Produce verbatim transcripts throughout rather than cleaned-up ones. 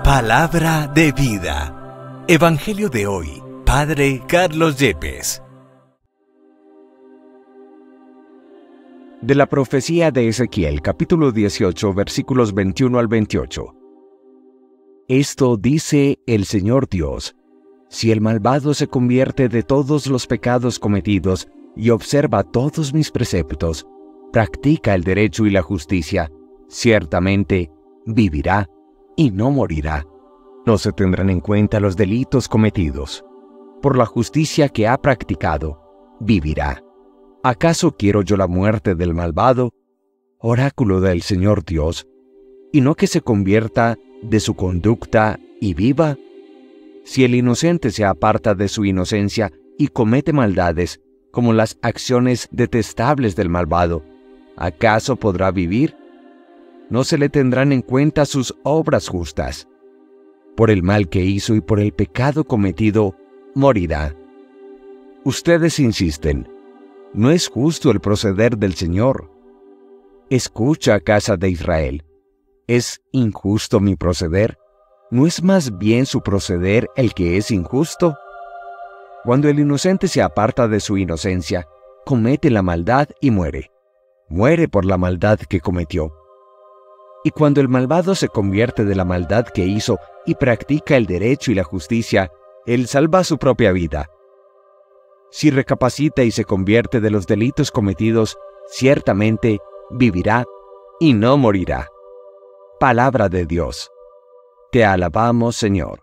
Palabra de vida. Evangelio de hoy. Padre Carlos Yepes. De la profecía de Ezequiel, capítulo dieciocho, versículos veintiuno al veintiocho. Esto dice el Señor Dios: si el malvado se convierte de todos los pecados cometidos y observa todos mis preceptos, practica el derecho y la justicia, ciertamente vivirá y no morirá. No se tendrán en cuenta los delitos cometidos. Por la justicia que ha practicado, vivirá. ¿Acaso quiero yo la muerte del malvado, oráculo del Señor Dios, y no que se convierta de su conducta y viva? Si el inocente se aparta de su inocencia y comete maldades, como las acciones detestables del malvado, ¿acaso podrá vivir? No se le tendrán en cuenta sus obras justas. Por el mal que hizo y por el pecado cometido, morirá. Ustedes insisten: ¿no es justo el proceder del Señor? Escucha, casa de Israel. ¿Es injusto mi proceder? ¿No es más bien su proceder el que es injusto? Cuando el inocente se aparta de su inocencia, comete la maldad y muere. Muere por la maldad que cometió. Y cuando el malvado se convierte de la maldad que hizo y practica el derecho y la justicia, él salva su propia vida. Si recapacita y se convierte de los delitos cometidos, ciertamente vivirá y no morirá. Palabra de Dios. Te alabamos, Señor.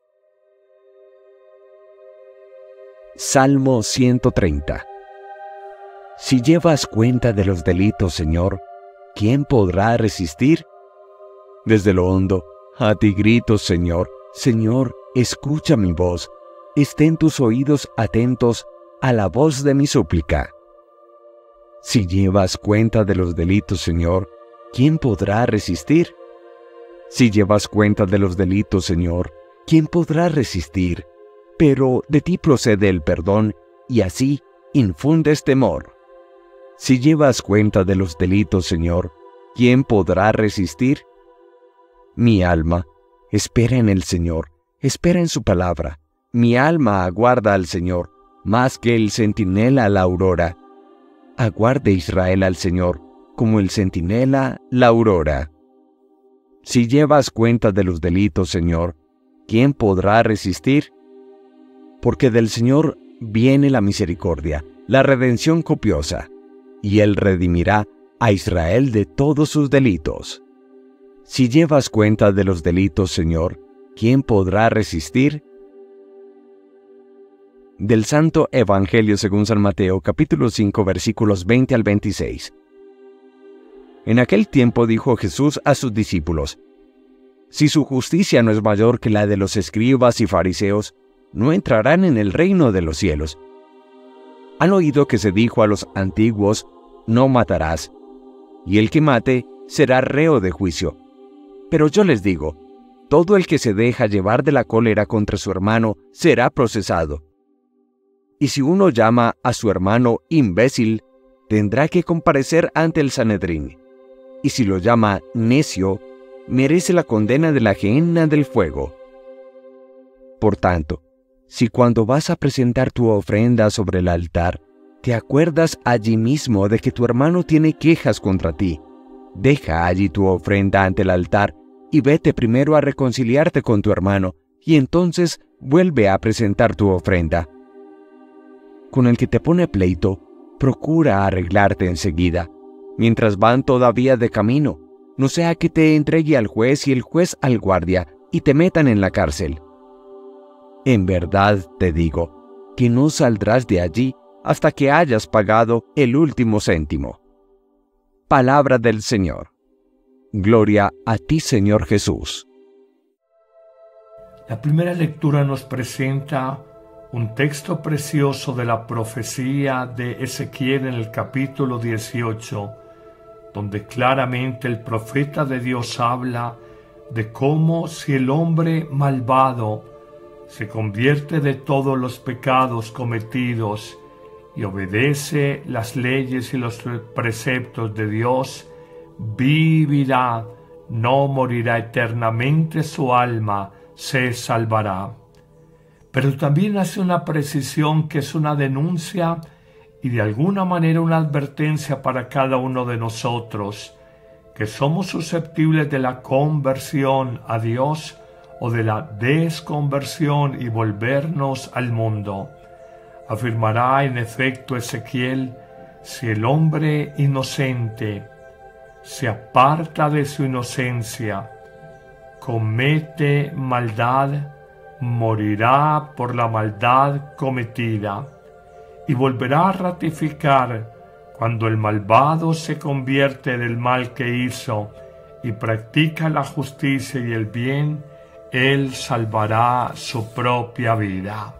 Salmo ciento treinta. Si llevas cuenta de los delitos, Señor, ¿quién podrá resistir? Desde lo hondo, a ti grito, Señor. Señor, escucha mi voz. Estén tus oídos atentos a la voz de mi súplica. Si llevas cuenta de los delitos, Señor, ¿quién podrá resistir? Si llevas cuenta de los delitos, Señor, ¿quién podrá resistir? Pero de ti procede el perdón, y así infundes temor. Si llevas cuenta de los delitos, Señor, ¿quién podrá resistir? Mi alma espera en el Señor, espera en su palabra. Mi alma aguarda al Señor, más que el centinela la aurora. Aguarde Israel al Señor, como el centinela la aurora. Si llevas cuenta de los delitos, Señor, ¿quién podrá resistir? Porque del Señor viene la misericordia, la redención copiosa, y Él redimirá a Israel de todos sus delitos. Si llevas cuenta de los delitos, Señor, ¿quién podrá resistir? Del Santo Evangelio según San Mateo, capítulo cinco, versículos veinte al veintiséis. En aquel tiempo dijo Jesús a sus discípulos: si su justicia no es mayor que la de los escribas y fariseos, no entrarán en el reino de los cielos. Han oído que se dijo a los antiguos: no matarás, y el que mate será reo de juicio. Pero yo les digo, todo el que se deja llevar de la cólera contra su hermano será procesado. Y si uno llama a su hermano imbécil, tendrá que comparecer ante el Sanedrín. Y si lo llama necio, merece la condena de la gehenna del fuego. Por tanto, si cuando vas a presentar tu ofrenda sobre el altar, te acuerdas allí mismo de que tu hermano tiene quejas contra ti, deja allí tu ofrenda ante el altar y vete primero a reconciliarte con tu hermano, y entonces vuelve a presentar tu ofrenda. Con el que te pone pleito, procura arreglarte enseguida, mientras van todavía de camino, no sea que te entregue al juez y el juez al guardia y te metan en la cárcel. En verdad te digo, que no saldrás de allí hasta que hayas pagado el último céntimo. Palabra del Señor. Gloria a ti, Señor Jesús. La primera lectura nos presenta un texto precioso de la profecía de Ezequiel en el capítulo dieciocho, donde claramente el profeta de Dios habla de cómo si el hombre malvado se convierte de todos los pecados cometidos y obedece las leyes y los preceptos de Dios, vivirá, no morirá eternamente, su alma se salvará. Pero también hace una precisión que es una denuncia y de alguna manera una advertencia para cada uno de nosotros, que somos susceptibles de la conversión a Dios o de la desconversión y volvernos al mundo. Afirmará en efecto Ezequiel: si el hombre inocente se aparta de su inocencia, comete maldad, morirá por la maldad cometida, y volverá a ratificar cuando el malvado se convierte del mal que hizo y practica la justicia y el bien, él salvará su propia vida.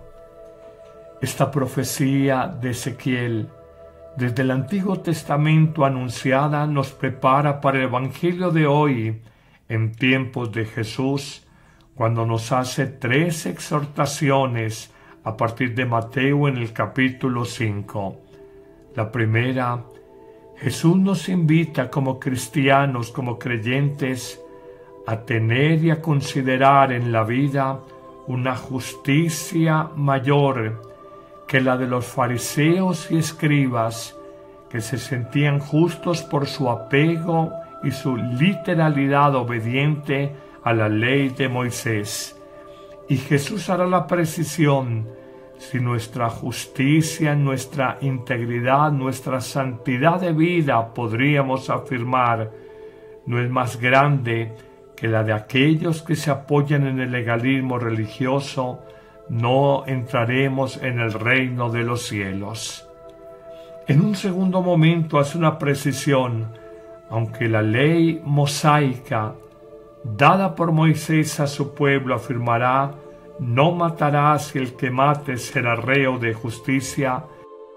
Esta profecía de Ezequiel, desde el Antiguo Testamento anunciada, nos prepara para el Evangelio de hoy, en tiempos de Jesús, cuando nos hace tres exhortaciones a partir de Mateo en el capítulo cinco. La primera, Jesús nos invita como cristianos, como creyentes, a tener y a considerar en la vida una justicia mayor que la de los fariseos y escribas, que se sentían justos por su apego y su literalidad obediente a la ley de Moisés. Y Jesús hará la precisión: si nuestra justicia, nuestra integridad, nuestra santidad de vida, podríamos afirmar, no es más grande que la de aquellos que se apoyan en el legalismo religioso, no entraremos en el reino de los cielos. En un segundo momento hace una precisión: aunque la ley mosaica dada por Moisés a su pueblo afirmará: no matarás y el que mate será reo de justicia,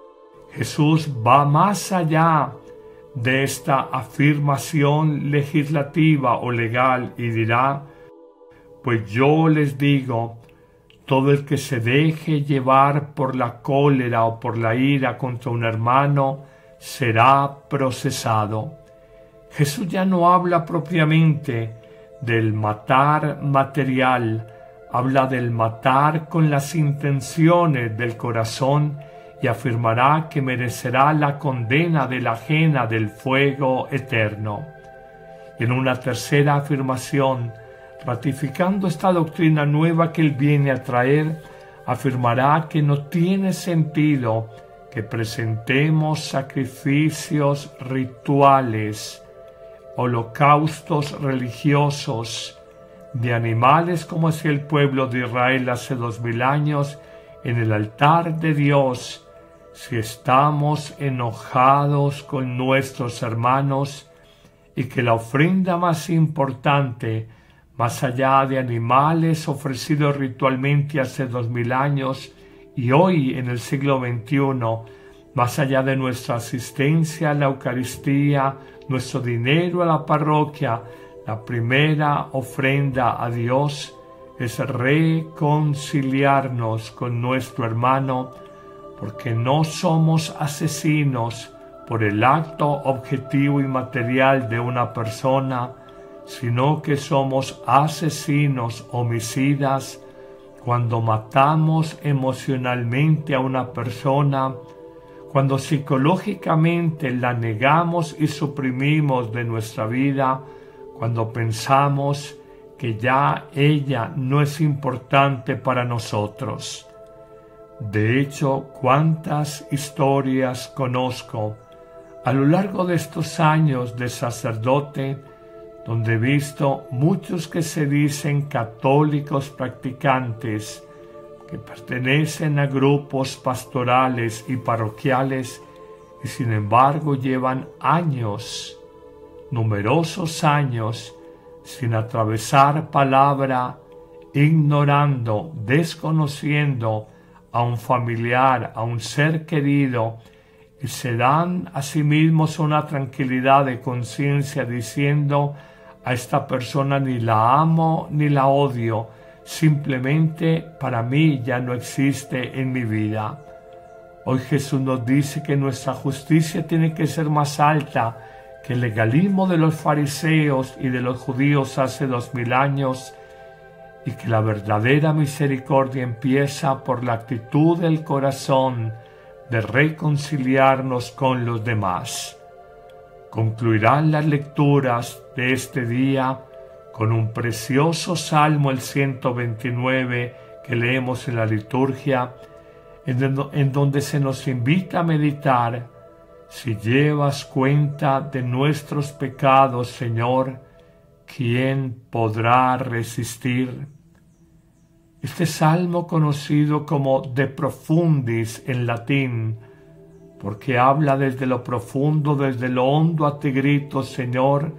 Jesús va más allá de esta afirmación legislativa o legal y dirá: pues yo les digo, todo el que se deje llevar por la cólera o por la ira contra un hermano será procesado. Jesús ya no habla propiamente del matar material, habla del matar con las intenciones del corazón y afirmará que merecerá la condena de la ajena del fuego eterno. Y en una tercera afirmación, ratificando esta doctrina nueva que él viene a traer, afirmará que no tiene sentido que presentemos sacrificios rituales, holocaustos religiosos de animales como hacía el pueblo de Israel hace dos mil años en el altar de Dios, si estamos enojados con nuestros hermanos, y que la ofrenda más importante, más allá de animales ofrecidos ritualmente hace dos mil años y hoy en el siglo veintiuno, más allá de nuestra asistencia a la Eucaristía, nuestro dinero a la parroquia, la primera ofrenda a Dios es reconciliarnos con nuestro hermano, porque no somos asesinos por el acto objetivo y material de una persona, sino que somos asesinos homicidas cuando matamos emocionalmente a una persona, cuando psicológicamente la negamos y suprimimos de nuestra vida, cuando pensamos que ya ella no es importante para nosotros. De hecho, cuántas historias conozco a lo largo de estos años de sacerdote, donde he visto muchos que se dicen católicos practicantes, que pertenecen a grupos pastorales y parroquiales y sin embargo llevan años, numerosos años, sin atravesar palabra, ignorando, desconociendo a un familiar, a un ser querido, y se dan a sí mismos una tranquilidad de conciencia diciendo: a esta persona ni la amo ni la odio, simplemente para mí ya no existe en mi vida. Hoy Jesús nos dice que nuestra justicia tiene que ser más alta que el legalismo de los fariseos y de los judíos hace dos mil años, y que la verdadera misericordia empieza por la actitud del corazón de reconciliarnos con los demás. Concluirán las lecturas de este día con un precioso salmo, el ciento veintinueve, que leemos en la liturgia, en donde se nos invita a meditar: si llevas cuenta de nuestros pecados, Señor, ¿quién podrá resistir? Este salmo, conocido como De Profundis en latín, porque habla desde lo profundo, desde lo hondo, a ti grito, Señor,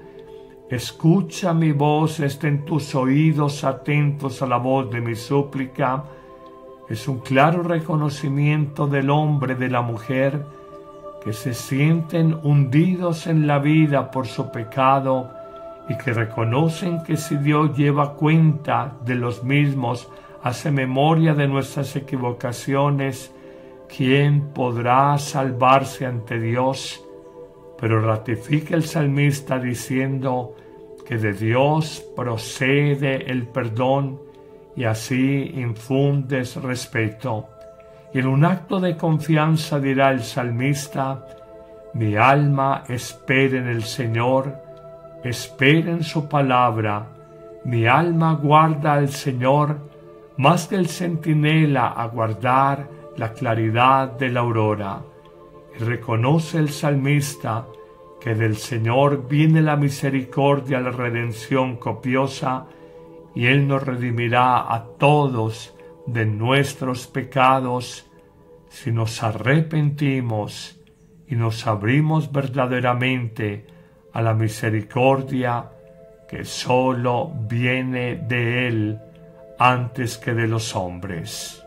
escucha mi voz, estén tus oídos atentos a la voz de mi súplica. Es un claro reconocimiento del hombre, de la mujer, que se sienten hundidos en la vida por su pecado y que reconocen que si Dios lleva cuenta de los mismos, hace memoria de nuestras equivocaciones, ¿quién podrá salvarse ante Dios? Pero ratifica el salmista diciendo que de Dios procede el perdón y así infundes respeto. Y en un acto de confianza dirá el salmista: mi alma espera en el Señor, espera en su palabra, mi alma guarda al Señor, más que el centinela a guardar la claridad de la aurora. Y reconoce el salmista que del Señor viene la misericordia, la redención copiosa, y Él nos redimirá a todos de nuestros pecados si nos arrepentimos y nos abrimos verdaderamente a la misericordia que sólo viene de Él antes que de los hombres.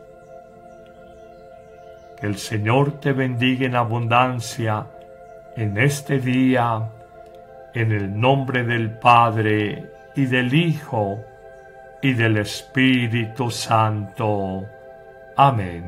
Que el Señor te bendiga en abundancia en este día, en el nombre del Padre, y del Hijo, y del Espíritu Santo. Amén.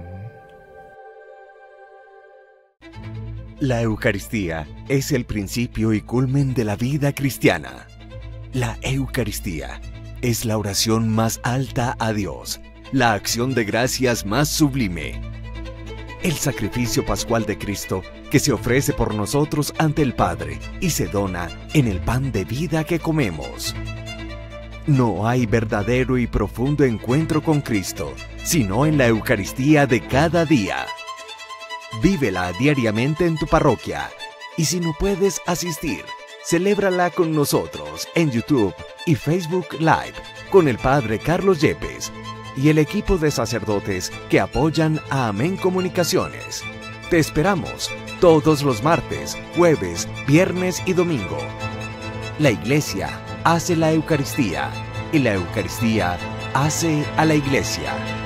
La Eucaristía es el principio y culmen de la vida cristiana. La Eucaristía es la oración más alta a Dios, la acción de gracias más sublime, el sacrificio pascual de Cristo que se ofrece por nosotros ante el Padre y se dona en el pan de vida que comemos. No hay verdadero y profundo encuentro con Cristo, sino en la Eucaristía de cada día. Vívela diariamente en tu parroquia, y si no puedes asistir, celébrala con nosotros en YouTube y Facebook Live con el Padre Carlos Yepes y el equipo de sacerdotes que apoyan a Amén Comunicaciones. Te esperamos todos los martes, jueves, viernes y domingo. La Iglesia hace la Eucaristía y la Eucaristía hace a la Iglesia.